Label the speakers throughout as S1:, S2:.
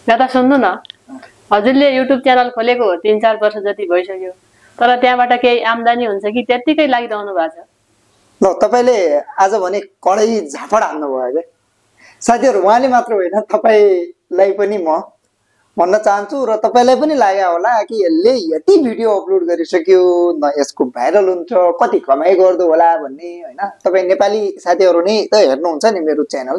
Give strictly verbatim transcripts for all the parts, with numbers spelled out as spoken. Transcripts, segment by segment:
S1: दादा सुन्नु न, हजुरले युट्युब च्यानल खोलेको तीन चार वर्ष जति भइसक्यो, तर त्यहाँबाट केही आम्दानी हुन्छ कि त्यतिकै लागिरहनु भएको छ?
S2: ल तपाईँले आज भने कडै झापड हान्नुभयो क्या साथीहरू। उहाँले मात्र होइन, तपाईँलाई पनि म भन्न चाहन्छु र तपाईँलाई पनि लाग्यो होला कि यसले यति भिडियो अपलोड गरिसक्यो, न यसको भाइरल हुन्छ, कति कमाइ गर्दो होला भन्ने होइन। तपाईँ नेपाली साथीहरू नै त हेर्नुहुन्छ नि मेरो च्यानल,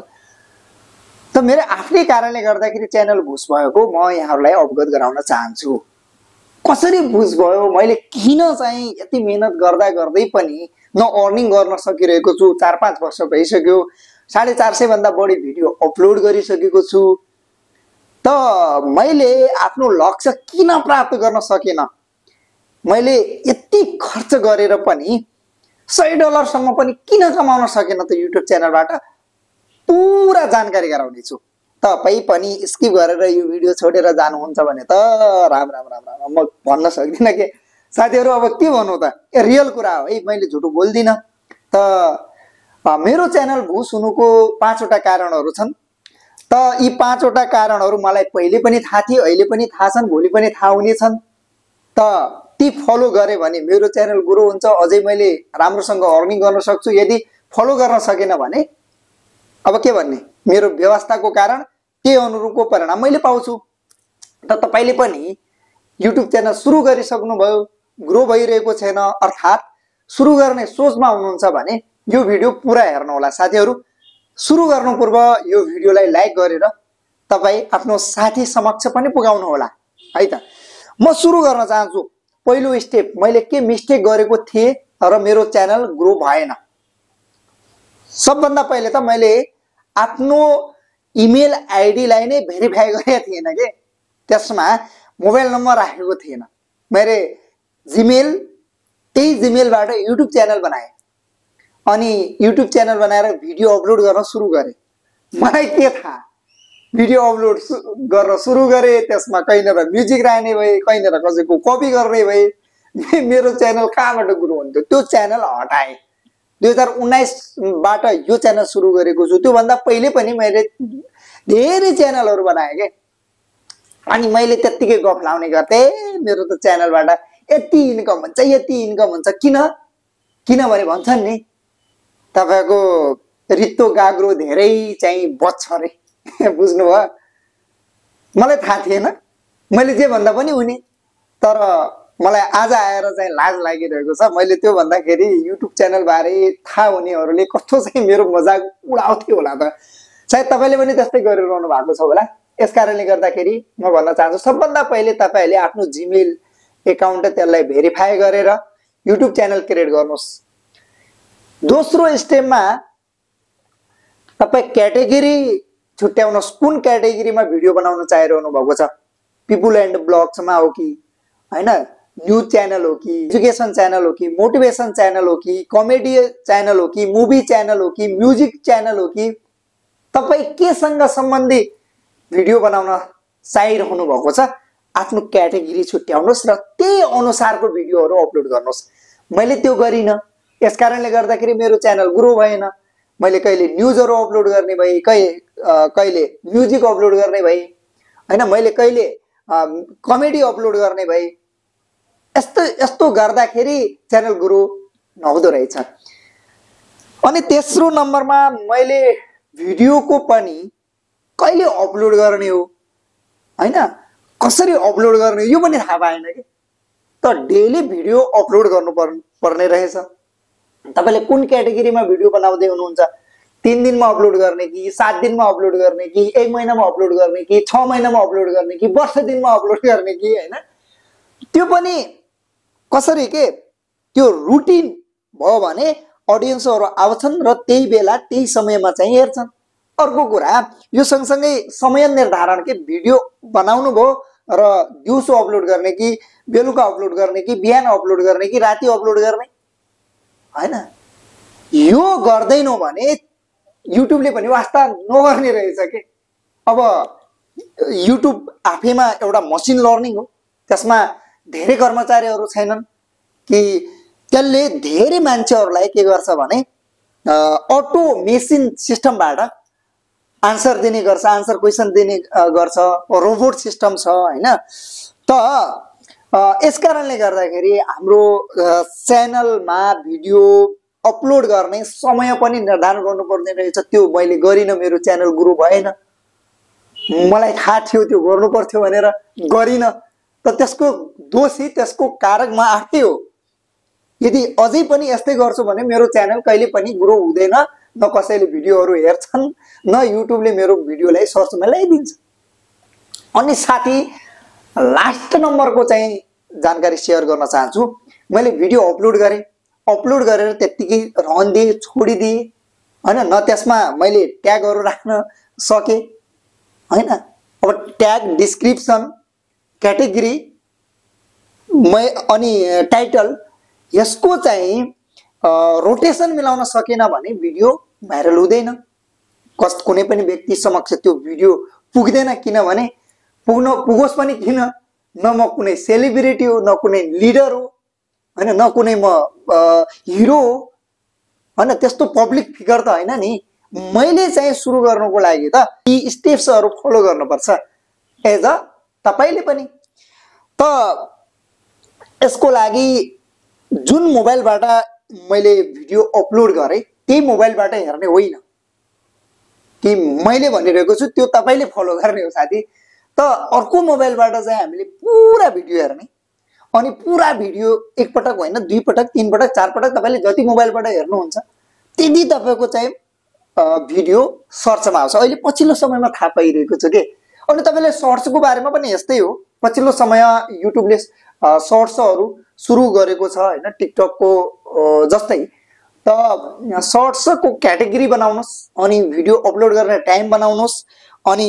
S2: त मेरो आफ्नै कारणले गर्दाखेरि च्यानल भुस भएको म यहाँहरूलाई अवगत गराउन चाहन्छु। कसरी भुस भयो, मैले किन चाहिँ यति मेहनत गर्दा गर्दै पनि न अर्निङ गर्न सकिरहेको छु। चार पाँच वर्ष भइसक्यो, साढे चार सय भन्दा बढी भिडियो अपलोड गरिसकेको छु, त मैले आफ्नो लक्ष्य किन प्राप्त गर्न सकेन? मैले यति खर्च गरेर पनि सय डलरसम्म पनि किन कमाउन सकेन त युट्युब च्यानलबाट? पुरा जानकारी गराउने छु। तपाईँ पनि स्किप गरेर यो भिडियो छोडेर जानुहुन्छ भने त राम राम राम राम म भन्न सक्दिनँ के साथीहरू। अब के भन्नु त, रियल कुरा हो है, मैले झुटो बोल्दिनँ। त मेरो च्यानल भुस हुनुको पाँचवटा कारणहरू छन्। त यी पाँचवटा कारणहरू मलाई पहिले पनि थाहा थिए, अहिले पनि थाहा छन्, भोलि पनि थाहा हुनेछन्। त ती फलो गरे भने मेरो च्यानल ग्रो हुन्छ, अझै मैले राम्रोसँग अर्निङ गर्न सक्छु। यदि फलो गर्न सकेन भने अब के भन्ने, मेरो व्यवस्थाको कारण त्यही अनुरूपको परिणाम मैले पाउँछु। त तपाईँले पनि युट्युब च्यानल सुरु गरिसक्नुभयो, ग्रो भइरहेको छैन, अर्थात् सुरु गर्ने सोचमा हुनुहुन्छ भने यो भिडियो पुरा हेर्नु होला साथीहरू। सुरु गर्नु पूर्व यो भिडियोलाई लाइक गरेर तपाईँ आफ्नो साथी समक्ष पनि पुगाउनु होला है त। म सुरु गर्न चाहन्छु। पहिलो स्टेप, मैले के मिस्टेक गरेको थिएँ र मेरो च्यानल ग्रो भएन? सबभन्दा पहिले त मैले आफ्नो इमेल आइडीलाई नै भेरिफाई गरेको थिएन के, त्यसमा मोबाइल नम्बर राखेको थिएन। मैले जिमेल, त्यही जिमेलबाट युट्युब च्यानल बनाएँ अनि युट्युब च्यानल बनाएर भिडियो अपलोड गर्न सुरु गरेँ। मलाई के थाहा, भिडियो अपलोड गर्न सुरु गरेँ, त्यसमा कहीँनिर म्युजिक राख्ने भए, कहीँनिर कसैको कपी गर्ने भए, मेरो च्यानल कहाँबाट ग्रो हुन्थ्यो? त्यो च्यानल हटाएँ। दुई हजार उन्नाइसबाट यो च्यानल सुरु गरेको छु। त्योभन्दा पहिले पनि मैले धेरै च्यानलहरू बनाएँ के, अनि मैले त्यत्तिकै गफ लाउने गर्थेँ, मेरो त च्यानलबाट यति इन्कम हुन्छ, यति इन्कम हुन्छ। किन? किनभने भन्छन् नि तपाईँको रित्तो गाग्रो धेरै चाहिँ बच्छ अरे, बुझ्नुभयो? मलाई थाहा थिएन, मैले जे भन्दा पनि हुने, तर मलाई आज आएर चाहिँ लाज लागिरहेको छ। मैले त्यो भन्दाखेरि युट्युब च्यानल बारे थाहा हुनेहरूले कस्तो चाहिँ मेरो मजाक उडाउँथ्यो होला त। सायद तपाईँले पनि त्यस्तै गरिरहनु भएको छ होला। यस कारणले गर्दाखेरि म भन्न चाहन्छु, सबभन्दा पहिले तपाईँले आफ्नो जिमेल एकाउन्ट त्यसलाई भेरिफाई गरेर युट्युब च्यानल क्रिएट गर्नुहोस्। दोस्रो स्टेपमा तपाईँ क्याटेगोरी छुट्याउनुहोस्। कुन क्याटेगोरीमा भिडियो बनाउन चाहिरहनु भएको छ? पिपुल एन्ड ब्लग्समा हो कि होइन, न्युज च्यानल हो कि, एजुकेसन च्यानल हो कि, मोटिभेसन च्यानल हो कि, कमेडी च्यानल हो कि, मुभी च्यानल हो कि, म्युजिक च्यानल हो कि, तपाईँ केसँग सम्बन्धित भिडियो बनाउन चाहिरहनु भएको छ? आफ्नो क्याटेगोरी छुट्याउनुहोस् र त्यही अनुसारको भिडियोहरू अपलोड गर्नुहोस्। मैले त्यो गरिनँ, यस कारणले गर्दाखेरि मेरो च्यानल ग्रो भएन। मैले कहिले न्युजहरू अपलोड गर्ने भएँ, कहिले कहिले म्युजिक अपलोड गर्ने भएँ होइन, मैले कहिले कमेडी अपलोड गर्ने भएँ। यस्तो यस्तो गर्दाखेरि च्यानल ग्रो नहुँदो रहेछ। अनि तेस्रो नम्बरमा मैले भिडियोको पनि कहिले अपलोड गर्ने हो होइन, कसरी अपलोड गर्ने यो पनि थाहा पाएन कि। त डेली भिडियो अपलोड गर्नु पर्ने रहेछ। तपाईँले कुन क्याटेगोरीमा भिडियो बनाउँदै हुनुहुन्छ? तीन दिनमा अपलोड गर्ने कि, सात दिनमा अपलोड गर्ने कि, एक महिनामा अपलोड गर्ने कि, छ महिनामा अपलोड गर्ने कि, वर्ष दिनमा अपलोड गर्ने कि होइन, त्यो पनि कसरी के त्यो रुटिन भयो भने अडियन्सहरू आउँछन् र त्यही बेला त्यही समयमा चाहिँ हेर्छन्। अर्को कुरा, यो सँगसँगै समय निर्धारण के भिडियो बनाउनु भयो र दिउँसो अपलोड गर्ने कि, बेलुका अपलोड गर्ने कि, बिहान अपलोड गर्ने कि, राति अपलोड गर्ने होइन, यो गर्दैनौ भने युट्युबले पनि वास्ता नगर्ने रहेछ के। अब युट्युब आफैमा एउटा मसिन लर्निङ हो, त्यसमा धेरै कर्मचारीहरू छैनन् कि त्यसले धेरै मान्छेहरूलाई के गर्छ भने अटोमेसन सिस्टमबाट आन्सर दिने गर्छ, आन्सर क्वेसन दिने गर्छ, रोबोट सिस्टम छ हैन। त यस कारणले गर्दाखेरि हाम्रो च्यानलमा भिडियो अपलोड गर्ने समय पनि निर्धारण गर्नुपर्ने रहेछ। त्यो मैले गरिनँ, मेरो च्यानल ग्रो भएन। मलाई थाहा थियो त्यो गर्नु पर्थ्यो भनेर गरिनँ, त त्यसको दोषी त्यसको कारक म आफै हो। यदि अझै पनि यस्तै गर्छु भने मेरो च्यानल कहिले पनि ग्रो हुँदैन, न कसैले भिडियोहरू हेर्छन्, न युट्युबले मेरो भिडियोलाई सर्चमा ल्याइदिन्छ। अनि साथी लास्ट नम्बरको चाहिँ जानकारी सेयर गर्न चाहन्छु। मैले भिडियो अपलोड गरेँ, अपलोड गरेर त्यत्तिकै रहन दिएँ, छोडिदिएँ हैन, न त्यसमा मैले ट्यागहरू राख्न सकेँ हैन। अब ट्याग, डिस्क्रिप्सन, क्याटेगोरी मै अनि टाइटल यसको चाहिँ रोटेसन मिलाउन सकेन भने भिडियो भाइरल हुँदैन, कस कुनै पनि व्यक्ति समक्ष त्यो भिडियो पुग्दैन। किनभने पुग्न पुगोस् पनि किन, न म कुनै सेलिब्रिटी हो, न कुनै लिडर हो हैन, न कुनै म हिरो हो हैन, त्यस्तो पब्लिक फिगर त हैन नि। मैले चाहिँ सुरु गर्नुको लागि त यी स्टेप्सहरू फलो गर्नुपर्छ एज अ तपाईले पनि। त यसको लागि जुन मोबाइलबाट मैले भिडियो अपलोड गरेँ त्यही मोबाइलबाट हेर्ने होइन कि मैले भनिरहेको छु त्यो तपाईले फलो गर्ने हो साथी। त अर्को मोबाइलबाट चाहिँ हामीले पुरा भिडियो हेर्ने, अनि पुरा भिडियो एकपटक होइन, दुई पटक, तीन पटक, चार पटक तपाईले जति मोबाइलबाट हेर्नुहुन्छ त्यति तपाईको चाहिँ भिडियो सर्चमा आउँछ। अहिले पछिल्लो समयमा थाहा पाइरहेको छु के। अनि तपाईले सर्चको बारेमा पनि यस्तै हो, पछिल्लो समय युट्युबले सर्ट्सहरू सुरु गरेको छ हैन, टिकटकको जस्तै। त सर्ट्सको क्याटेगोरी बनाउनुस्, अनि भिडियो अपलोड गर्ने टाइम बनाउनुस्, अनि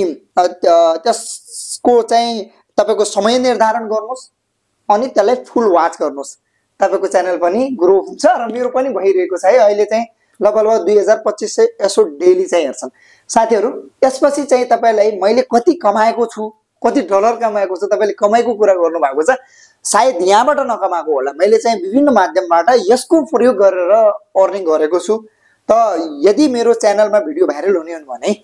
S2: त्यसको चाहिँ तपाईको समय निर्धारण गर्नुस्, अनि त्यसलाई फुल वाच गर्नुस्। तपाईको च्यानल पनि ग्रो हुन्छ र मेरो पनि भइरहेको छ है। अहिले चाहिँ लगभग दुई हजार पच्चिस सय यसो डेली चाहिँ हेर्छन् साथीहरू। त्यसपछि चाहिँ तपाईलाई मैले कति कमाएको छु, कति डलर कमाएको छु, तपाईले कमाइको कुरा गर्नु भएको छ। सायद यहाँबाट नकमाएको होला, मैले चाहिँ विभिन्न माध्यमबाट यसको प्रयोग गरेर अर्निङ गरेको छु। त यदि मेरो च्यानलमा भिडियो भाइरल हुने हो भने,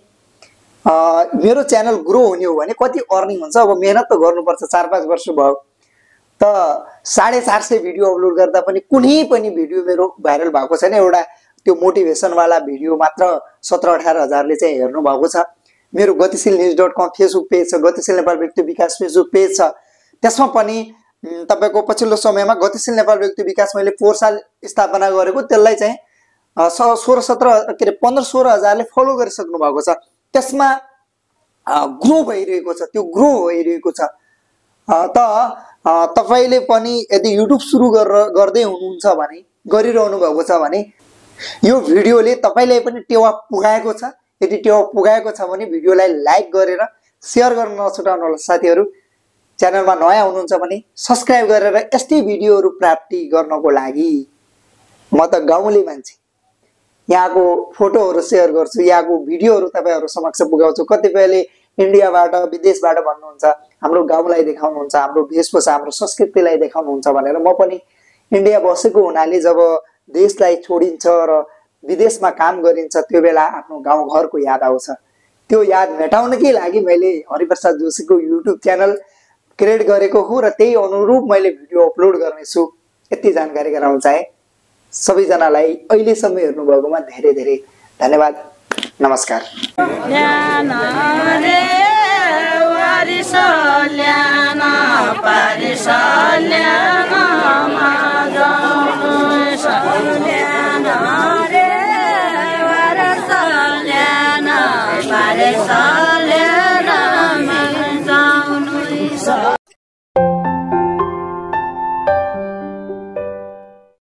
S2: मेरो च्यानल ग्रो हुने हो भने कति अर्निङ हुन्छ। अब मेहनत त गर्नुपर्छ, चार पाँच वर्ष भयो त साढे चार सय भिडियो अपलोड गर्दा पनि कुनै पनि भिडियो मेरो भाइरल भएको छैन। एउटा त्यो मोटिभेसनवाला भिडियो मात्र सत्र अठार हजारले चाहिँ हेर्नु भएको छ। मेरो Gatishil news dot com Facebook page छ, गतिशील नेपाल व्यक्ति विकास फेसबुक पेज छ, त्यसमा पनि तपाईको पछिल्लो समयमा गतिशील नेपाल व्यक्ति विकास मैले पोहोर साल स्थापना गरेको, त्यसलाई चाहिँ सोह्र सत्र के अरे पन्ध्र सोह्र हजारले फलो गरिसक्नु भएको छ। त्यसमा ग्रो भइरहेको छ, त्यो ग्रो भइरहेको छ। त तपाईले पनि यदि युट्युब सुरु गरेर गर्दै हुनुहुन्छ भने, गरिरहनु भएको छ भने, यो भिडियोले तपाईलाई पनि टेवा पुगाएको छ। यदि टेवा पुगाएको छ भने भिडियोलाई लाइक गरेर शेयर गर्न नछुटाउनु होला साथीहरू। च्यानलमा नयाँ हुनुहुन्छ भने सब्स्क्राइब गरेर यस्तै भिडियोहरू प्राप्ति गर्नको लागि म त गाउँले मान्छे, यहाँको फोटोहरू शेयर गर्छु, यहाँको भिडियोहरू तपाईहरु समक्ष पुगाउँछु। कतिपयले इन्डियाबाट, विदेशबाट भन्नुहुन्छ हाम्रो गाउँलाई देखाउनुहुन्छ, हाम्रो वेशभूषा, हाम्रो संस्कृतिलाई देखाउनुहुन्छ भनेर। म पनि इन्डिया बसेको हुनाले जब देशलाई छोडिन्छ र विदेशमा काम गरिन्छ त्यो बेला आफ्नो गाउँ घरको याद आउँछ। त्यो याद मेटाउनकै लागि मैले हरिप्रसाद जोशीको युट्युब च्यानल क्रिएट गरेको हो र त्यही अनुरूप मैले भिडियो अपलोड गर्नेछु। यति जानकारी गराउन चाहे। सबैजनालाई अहिलेसम्म हेर्नु भएकोमा धेरै धेरै धन्यवाद। नमस्कार।